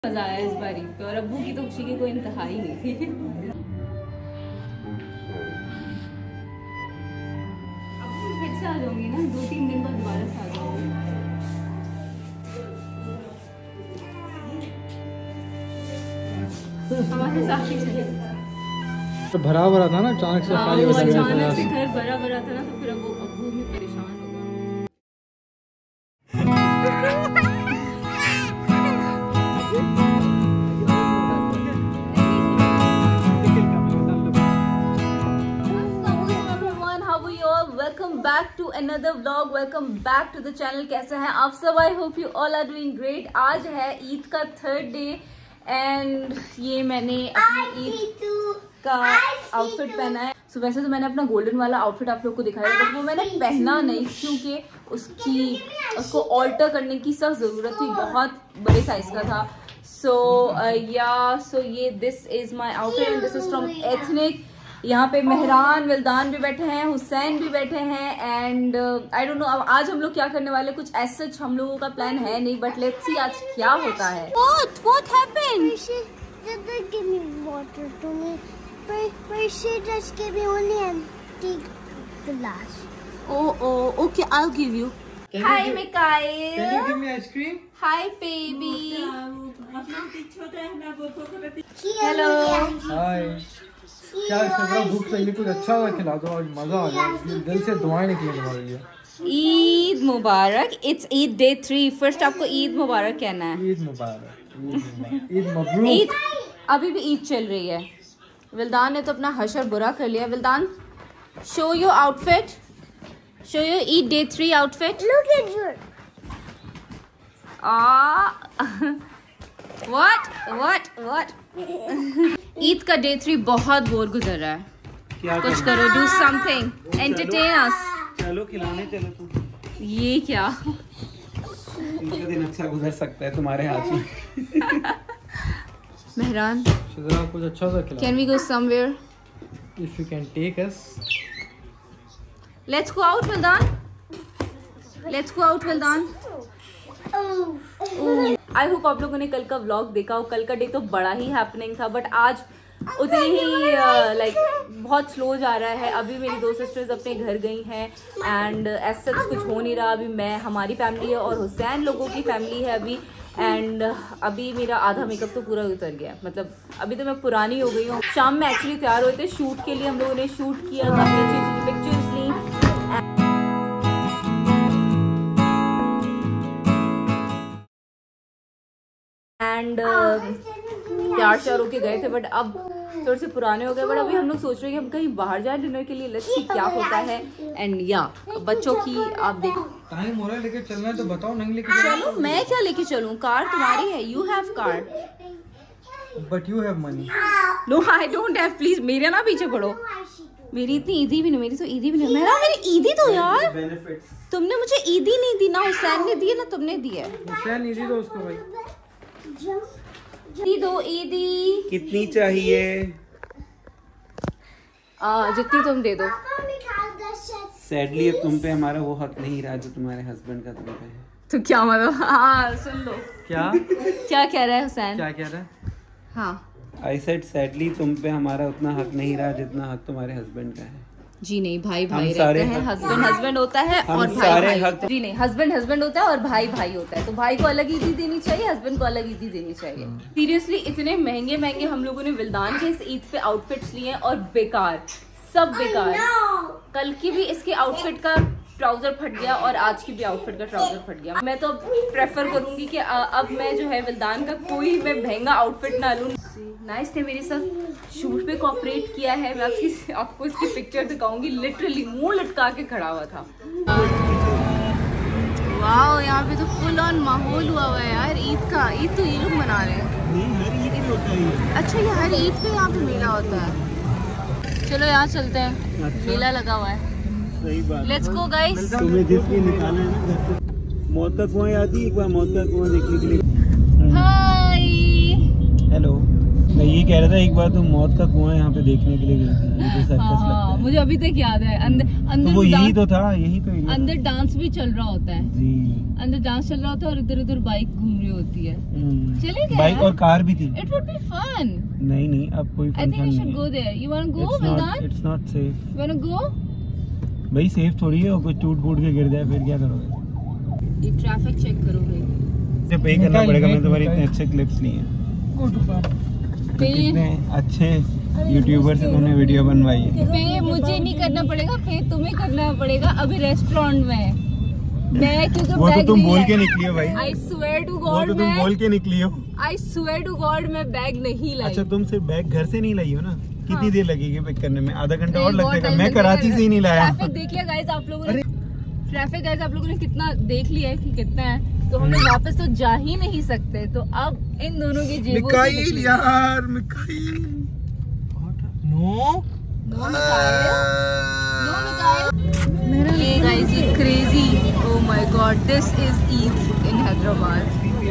मजा आया इस बार ईद पे और अब्बू की तो खुशी की कोई इंतहा ही नहीं थी। अब्बू फिर से आ जाऊंगी ना, 2-3 दिन बाद दोबारा से आ जाऊंगी। हमारे साथ ही चले तो भरा भरा था ना, अचानक से खाली हो गया। अचानक से घर भरा भरा था ना, तो फिर अब्बू भी परेशान हो गए। Welcome back to another vlog, welcome back to the channel. कैसे हैं आप सब? I hope you all are doing great. आज है ईद का 3rd डे एंड ये मैंने अपनी ईद का आउटफिट पहना है। वैसे तो मैंने अपना गोल्डन वाला आउटफिट आप लोग को दिखाया, बट वो मैंने पहना नहीं क्योंकि उसको ऑल्टर करने की सख्त ज़रूरत थी, बहुत बड़े साइज का था। सो ये this is my outfit and this is from Ethnic. यहाँ पे मेहरान विल्दान भी बैठे हैं, हुसैन भी बैठे हैं एंड आई डोंट नो अब आज हम लोग क्या करने वाले। कुछ ऐसा हम लोगों का प्लान है नहीं, बट लेट्स सी आज क्या होता है। What happened? Give me water to me, but she just gave me only empty glass. Oh, okay, I'll give you. Hi, Mikhail. Can you give me ice cream? Hi, baby. Hello. Hi. क्या इसमें भूख लगी, कुछ अच्छा सा खिला दो और मजा आ जाए। दिल से दुआएं निकली तुम्हारे लिए। ईद मुबारक। It's Eid day 3। फर्स्ट आपको ईद मुबारक कहना है। ईद मुबारक, ईद मबरूक। ईद अभी भी ईद चल रही है। विल्दान ने तो अपना हशर बुरा कर लिया। Wildan, show your outfit, show your Eid day 3 outfit. Look at you. What? Eid का डे 3 बहुत बोर गुजर रहा है। क्या कुछ करो, डू समथिंग, एंटरटेन अस। चलो खिलाने चलो तुम। ये क्या? इनका दिन अच्छा गुजर सकता है तुम्हारे हाथ में। मेहरान, जरा कुछ अच्छा सा खिला। Can we go somewhere? If you can take us. Let's go out Wildan, let's go out Wildan. I hope आप लोगों ने कल का व्लॉग देखा हो। कल का डे तो बड़ा ही हैपनिंग था, बट आज उतनी ही लाइक बहुत स्लो जा रहा है। अभी मेरी 2 सिस्टर्स अपने घर गई हैं एंड एज सच कुछ हो नहीं रहा। अभी हमारी फैमिली है और हुसैन लोगों की फैमिली है अभी। एंड अभी मेरा आधा मेकअप तो पूरा उतर गया, मतलब अभी तो मैं पुरानी हो गई हूँ। शाम में एक्चुअली तैयार हुए थे शूट के लिए, हम लोगों ने शूट किया, काफ़ी अच्छी पिक्चर्स ली एंड तैयार श्यार होके गए थे, बट अब थोड़े से पुराने हो गए। बट अभी हम लोग सोच रहे हैं कि हम कहीं बाहर जाए डिनर के लिए। लेट्स सी क्या होता है। एंड या बच्चों की आप देखो टाइम हो रहा है, लेके चलना है तो बताओ, नहीं लेके चलो। मैं क्या लेके चलूं? कार तुम्हारी है, you have car. But you have money. No I don't have, please मेरे ना पीछे पड़ो। मेरी इतनी ईदी भी नहीं, मेरी तो ईदी भी नहीं। मेरी ईदी तो यार तुमने मुझे ईदी नहीं दी ना, हुसैन ने दी है ना तुमने दी है। हुसैन ईदी दो उसको भाई। ईदी दो, ईदी कितनी चाहिए? जितनी तुम दे दो। सैडली अब तुम पे हमारा वो हक नहीं रहा जो तुम्हारे हस्बैंड का तुम पे है। तो क्या मतलब? हाँ सुन लो। क्या क्या कह रहा है हुसैन? क्या कह रहा है? हाँ आई सेड सैडली तुम पे हमारा उतना हक नहीं रहा जितना हक तुम्हारे हस्बैंड का है। जी नहीं, भाई भाई रहते हैं, हस्बैंड होता है और भाई भाई। जी नहीं, हस्बैंड होता है और भाई भाई होता है। तो भाई को अलग ईदी देनी चाहिए, हस्बैंड को अलग ईदी देनी चाहिए। सीरियसली इतने महंगे महंगे हम लोगों ने विल्दान के इस ईद पे आउटफिट्स लिए और बेकार, सब बेकार। कल की भी इसके आउटफिट का ट्राउजर फट गया और आज की भी आउटफिट का ट्राउजर फट गया। मैं तो अब प्रेफर करूंगी कि अब मैं जो है विल्दान का कोई मैं महंगा आउटफिट ना लूं। नाइस थे मेरे साथ शूट पे कोऑपरेट किया है। मैं आपको इसकी पिक्चर दिखाऊंगी। लिटरली मुंह लटका के खड़ा हुआ था। वाओ, यहाँ पे तो फुल ऑन माहौल हुआ है यार ईद का। ईद तो ये लोग मना रहे हैं। नहीं, हर ईद होता है। अच्छा, ये हर ईद पे यहाँ पे मेला होता है। चलो यहाँ चलते हैं। अच्छा। मेला लगा हुआ है। सही बात। Let's go guys. तुम्हें जिसलिए निकाला है ना घर से। मौत का कुआं याद है? एक बार मौत का कुआं देखने के लिए। Hi, hello. ये कह रहा था एक बार तुम मौत का कुआं यहाँ पे देखने के लिए गई थी, मुझे सर्कस लगता है। मुझे अभी तक याद है। अंदर तो वो यही तो था, यही तो अंदर डांस भी चल रहा होता है जी, अंदर डांस चल रहा होता है और इधर उधर बाइक घूम रही होती है। चलेगा, बाइक और कार भी थी। It would be fun. नहीं अब कोई I think function we should नहीं go there. You want to go Mildan? It's not safe. You want to go? भाई सेफ थोड़ी है, कोई टूट फूट के गिर जाए फिर क्या करोगे? ये ट्रैफिक चेक करो भाई। मुझे पे करना पड़ेगा, मैं तुम्हारी इतने अच्छे क्लिप्स लिए हैं। कितने अच्छे यूट्यूबर से तुमने वीडियो बनवाई है। पे मुझे नहीं करना पड़ेगा, पे तुम्हें करना पड़ेगा। अभी रेस्टोरेंट में मैं क्योंकि वो तो तुम बोल के निकली हो भाई। आई स्वेयर टू वो गॉड तो तुम बोल के निकली हो। आई स्वेयर टू गॉड मैं बैग नहीं लाई। अच्छा तुम सिर्फ बैग घर से नहीं लाई हो ना? कितनी देर लगेगी पिक करने में? आधा घंटा और नहीं, बहुत लगेगा। time मैं लगेगा। कराची से ही नहीं लाया। ट्रैफिक देख लिया गाइस आप लोगों ने? ट्रैफिक गाइस आप लोगों ने कितना देख लिया है कि कितना है, तो हम लोग वापस तो जा ही नहीं सकते। तो अब इन दोनों की जेबों से मिकाइल यार, मिकाइल नो ये गाइस ये crazy, oh my God, this is Eid in Hyderabad.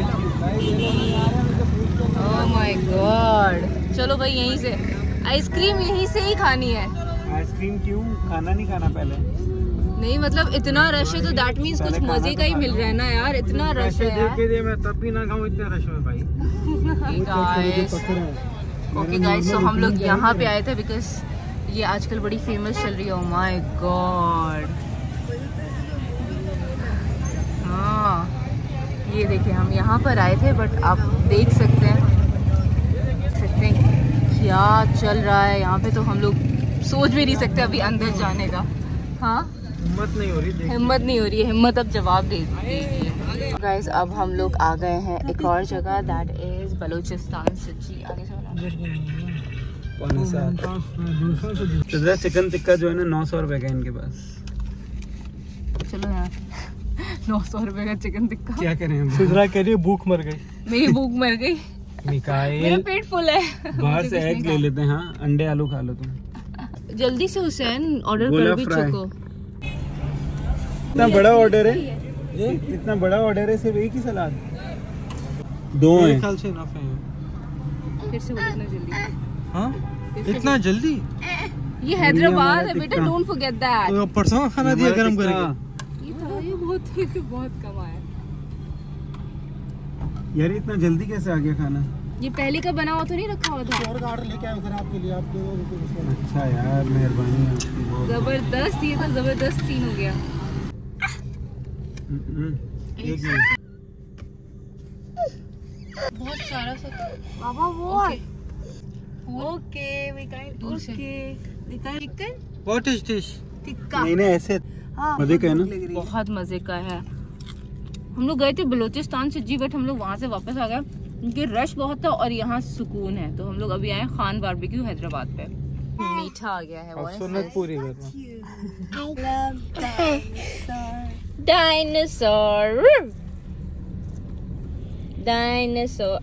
Oh my God, चलो भाई यहीं से आइसक्रीम यहीं से ही खानी है। आइसक्रीम क्यों? खाना नहीं खाना पहले? नहीं मतलब इतना रश है तो दैट मीन्स कुछ मजे का ही मिल रहा है ना यार। इतना रश है यार। मैं तब भी ना खाऊं इतने रश में भाई। ओके गाइस, तो हम लोग यहाँ पे आए थे बिकॉज ये आजकल बड़ी फेमस चल रही है। ओह माय गॉड, हाँ ये देखिए हम यहाँ पर आए थे, बट आप देख सकते हैं क्या चल रहा है यहाँ पे। तो हम लोग सोच भी नहीं सकते अभी अंदर जाने का। हाँ हिम्मत नहीं हो रही, हिम्मत नहीं हो रही है। हिम्मत अब जवाब दे दीजिए। गाइस अब हम लोग आ गए हैं एक और जगह, दैट इज बलूचिस्तान सच्ची। आगे चलो चिकन टिक्का जो है ना 900 रुपए का इनके पास। चलो यार 900 रुपए का चिकन टिक्का। क्या करें हम? सुधरा कह रही है भूख मर गई। मेरी भूख मर गई, मिकाइल मेरा पेट फुल है। बाहर से एग ले लेते हैं। हाँ अंडे आलू खा लो तुम। जल्दी से हुसैन ऑर्डर कर भी चुको। इतना बड़ा ऑर्डर है, इतना बड़ा ऑर्डर है, सिर्फ एक ही सलाद? दो हैं। ख्याल से इनफ है। फिर से बोलो इतना जल्दी। हाँ इतना जल्दी? ये हैदराबाद है बेटा, डोंट फॉरगेट दैट। तो परसों खाना दिया गरम करके। ये बहुत कम आया यार। इतना जल्दी कैसे आ गया खाना? ये पहले का बना हुआ तो नहीं रखा हुआ था? और ऑर्डर लेके आए सर आपके लिए, आपके। अच्छा यार मेहरबानी आपकी बहुत। जबरदस्त, ये तो जबरदस्त सीन हो गया। एक मिनट। बहुत सारा सा बाबा वो okay chicken what is this? Tikka नहीं ऐसे मजे का है ना? बहुत मजे का है। हम लोग गए थे बलूचिस्तान से जी, बट हम लोग वहाँ से वापस आ गए क्योंकि रश बहुत था और यहाँ सुकून है। तो हम लोग अभी आए खान बारबेक्यू हैदराबाद पे। मीठा आ गया है। सुन्नत पूरी करना। Dinosaur dinosaur.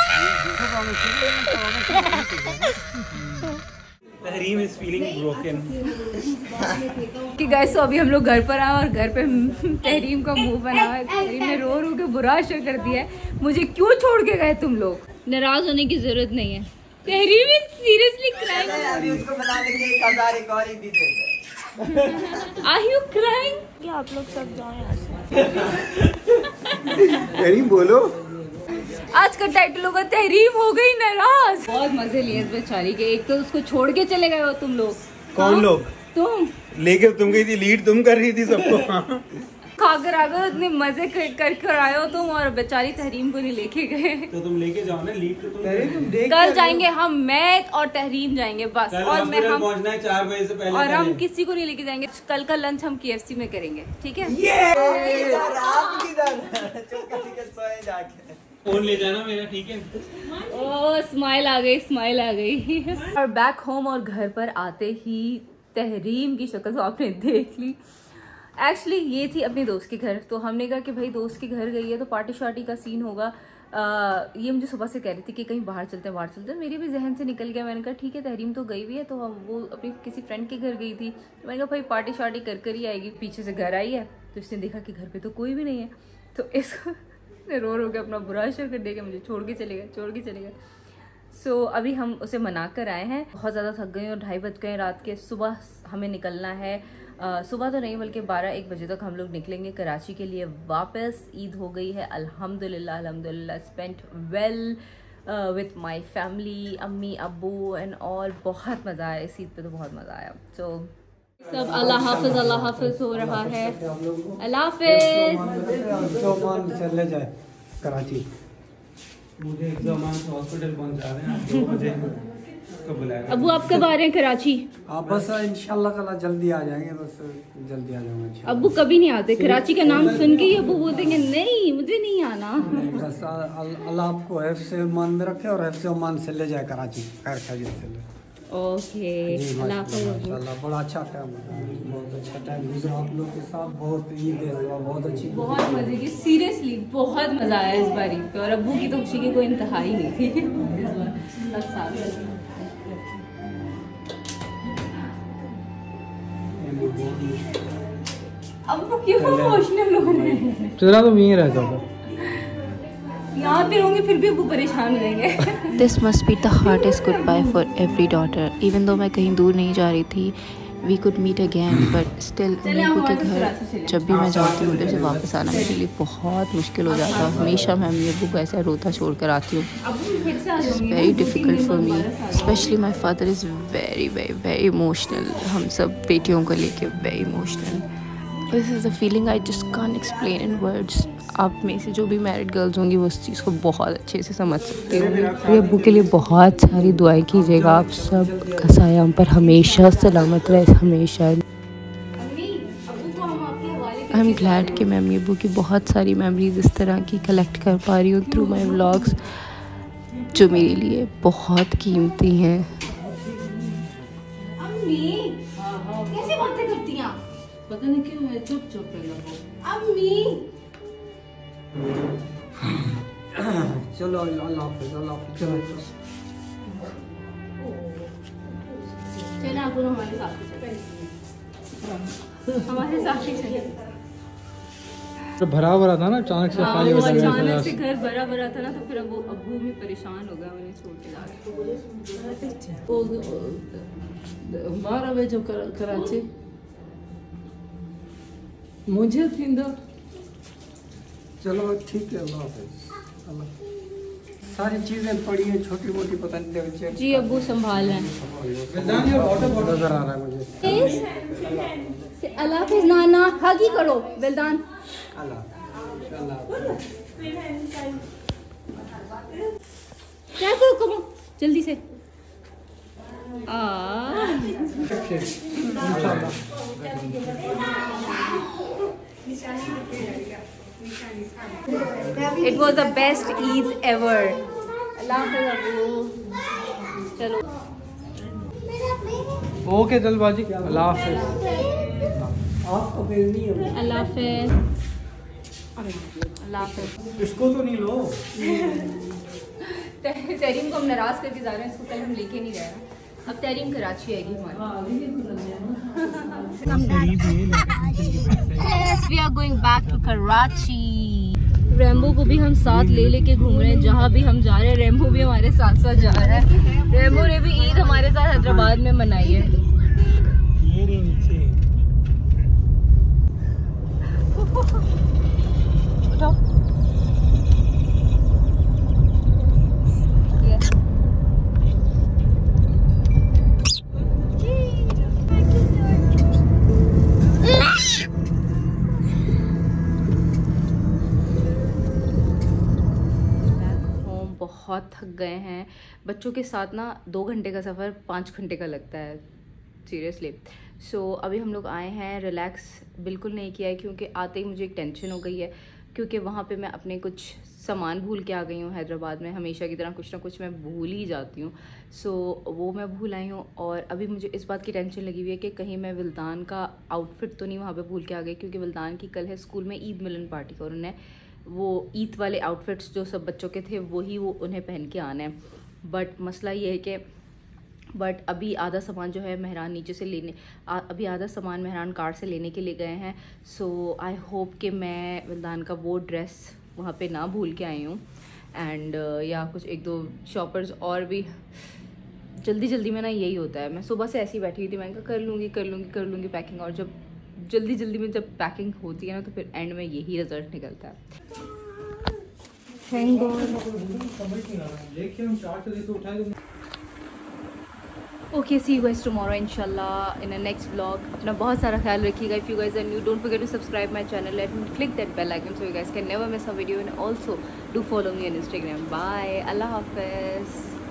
Tehreem is feeling broken. कि गाइस, तो अभी हम लोग घर पर आए और घर पे तहरीम का मुंह बना हुआ है। तहरीम ने रो रो के बुरा हाल कर दिया है। मुझे क्यों छोड़ के गए तुम लोग? नाराज होने की जरूरत नहीं है। Tehreem is seriously crying. उसको बनाने के लिए 1000 एक और ही दी दे। Are you crying? क्या आप लोग सब जाओ यहाँ से। तहरीम बोलो। आज का टाइटल होगा तहरीम हो गई नाराज। बहुत मजे लिए इस बेचारी के। एक तो उसको छोड़ के चले गए हो तुम लोग। कौन लोग? तुम। लेके तुम गई थी, लीड तुम कर रही थी सबको। खाकर आ गए, इतने मजे कर आए हो तुम, और बेचारी तहरीम को नहीं लेके गए। तो तुम लेके जाओ ना, लीड तो तुम। कल जाएंगे हम, मैं और तहरीम जाएंगे बस। और मैं हम पहुंचना है 4 बजे से पहले। और हम किसी को नहीं लेके जाएंगे। कल का लंच हम KFC में करेंगे, ठीक है? फोन ले जाना मेरा, ठीक है? ओ स्माइल आ गई, स्माइल आ गई। और बैक होम और घर पर आते ही तहरीम की शक्ल तो आपने देख ली। एक्चुअली ये थी अपने दोस्त के घर, तो हमने कहा कि भाई दोस्त के घर गई है तो पार्टी शार्टी का सीन होगा। ये मुझे सुबह से कह रही थी कि कहीं बाहर चलते हैं, बाहर चलते हैं। मेरे भी जहन से निकल गया। मैंने कहा ठीक है, तहरीम तो गई हुई है, तो हम वो अपनी किसी फ्रेंड के घर गई थी। तो मैंने कहा भाई पार्टी शार्टी कर ही आएगी। पीछे से घर आई है तो इसने देखा कि घर पे तो कोई भी नहीं है, तो इसको रो रो के अपना बुरा असर कर देगा। मुझे छोड़ के चले गए। सो अभी हम उसे मना कर आए हैं। बहुत ज़्यादा थक गए और 2:30 बज गए रात के। सुबह हमें निकलना है, सुबह तो नहीं बल्कि 12-1 बजे तक हम लोग निकलेंगे कराची के लिए वापस। ईद हो गई है अल्हम्दुलिल्लाह, अल्हम्दुलिल्लाह। Spent well with my family, अम्मी अब्बू एंड ऑल। बहुत मज़ा आया इस ईद पे, तो बहुत मज़ा आया। सो सब अल्लाह हाफिज हो रहा है। अल्लाह हाफिज। चले जाए कराची, मुझे एग्जाम हॉस्पिटल पहुंचा रहे हैं 2 बजे। अबू आप कब आ रहे हैं कराची? आप बस इंशाल्लाह ताला जल्दी आ जाएंगे, बस जल्दी आ जाऊंगा। अबू कभी नहीं आते कराची का नाम सुन के ही अबू बोलते नहीं मुझे नहीं आना। बस अल्लाह आपको हिफ्ज़ से ईमान में रखे और हिफ्ज़ से ईमान से ले जाए कराची, खैर खैरियत से ले। ओके अल्लाह माशाल्लाह बड़ा अच्छा टाइम, बहुत अच्छा टाइम गुजरा आप लोग के साथ। बहुत ईद बहुत अच्छी, बहुत मजे की, सीरियसली बहुत मजा आया इस बार ईद पे। और अब्बू की तो खुशी की कोई इंतहा ही नहीं थी इस बार। अब्बू क्यों इमोशनल हो रहे हैं? चला तो यहीं रहता था, यहाँ पे होंगे फिर भी अब्बू परेशान हो जाएंगे। This must be the hardest goodbye for every daughter. Even though मैं कहीं दूर नहीं जा रही थी, we could meet again, but still अम्मी के घर जब भी मैं जाती हूँ उधर से वापस आना मेरे लिए बहुत मुश्किल हो जाता है। हमेशा मैं अम्मी अब्बू को ऐसा रोता छोड़ कर आती हूँ। It's very difficult for me, specially my father is very very very emotional. हम सब बेटियों को लेके very emotional. This is a feeling I just can't explain in words. आप में से जो भी मैरिड गर्ल्स होंगी वो उस चीज़ को बहुत अच्छे से समझ सकती होंगी। मेरे अब्बू के लिए बहुत सारी दुआएं कीजिएगा। आप सब का साया हम पर हमेशा सलामत रहे, हमेशा। आई एम ग्लैड कि मैं अम्मी अब्बू की बहुत सारी मेमोरीज इस तरह की कलेक्ट कर पा रही हूँ थ्रू माई व्लॉग्स, जो मेरे लिए बहुत कीमती हैं। कैसे बातें करती हैं? पता नहीं क्यों मैं चुप अम्मी। चलो अल्लाह हाफिज़, अल्लाह हाफिज़। चलो आप लोग हमारे साथ हमारे साथ ही चले। तो भरा भरा था ना, अचानक से खाली हो गया। अचानक से घर भरा भरा था ना, तो फिर अब अब्बू भी परेशान हो गया, उन्हें छोड़ के जा रहे। 12 बजे कराची मुझे थींदो। चलो ठीक है, अल्लाह हाफिज़। सारी चीजें पड़ी हैं छोटी मोटी, पता नहीं जी अब्बू संभाल रहे हैं। नजर आ रहा है मुझे। अल्लाह हाफिज़ नाना, हगी करो वेलदान। क्या करो कमो जल्दी से। It was the best Eid ever. अल्लाह हाफ़िज़ अब्बू। चलो ओके चल बाजी, अल्लाह हाफ़िज़। अल्लाह हाफ़िज़। अल्लाह हाफ़िज़। इसको तो नहीं लो। तहरीम को हम नाराज़ करके जा रहे हैं, इसको कल हम लेके नहीं गए। अब तहरीम कराची आएगी हमारी। Yes, we are going back to Karachi. Rambo को भी हम साथ ले लेके घूम रहे हैं, जहाँ भी हम जा रहे हैं रेम्बो भी हमारे साथ साथ जा रहा है। रेम्बो ने भी ईद हमारे साथ हैदराबाद में मनाई है। ये नीचे बहुत थक गए हैं। बच्चों के साथ ना 2 घंटे का सफ़र 5 घंटे का लगता है सीरियसली। सो अभी हम लोग आए हैं, रिलैक्स बिल्कुल नहीं किया है क्योंकि आते ही मुझे एक टेंशन हो गई है, क्योंकि वहाँ पे मैं अपने कुछ सामान भूल के आ गई हूँ। हैदराबाद में हमेशा की तरह कुछ ना कुछ मैं भूल ही जाती हूँ। सो वो मैं भूल आई हूँ और अभी मुझे इस बात की टेंशन लगी हुई है कि कहीं मैं विल्दान का आउटफिट तो नहीं वहाँ पे भूल के आ गई, क्योंकि विल्दान की कल है स्कूल में ईद मिलन पार्टी और उन्हें वो ईद वाले आउटफिट्स जो सब बच्चों के थे वही वो उन्हें पहन के आना है। बट मसला ये है कि अभी आधा सामान जो है मेहरान नीचे से लेने अभी आधा सामान मेहरान कार से लेने के लिए गए हैं। सो आई होप कि मैं विल्दान का वो ड्रेस वहाँ पे ना भूल के आई हूँ। एंड या कुछ 1-2 शॉपर्स और भी। जल्दी में ना यही होता है, मैं सुबह से ऐसी बैठी हुई थी, मैंने कहा कर लूँगी पैकिंग, और जब जल्दी में जब पैकिंग होती है ना तो फिर एंड में यही रिजल्ट निकलता है। Thank God. Okay, see you guys tomorrow इंशाल्लाह इन अ नेक्स्ट व्लॉग। अपना बहुत सारा ख्याल रखिएगा। If you guys are new, don't forget to subscribe my channel and click that bell icon so you guys can never miss a video, and also do follow me on Instagram. Bye, अल्लाह हाफिज़।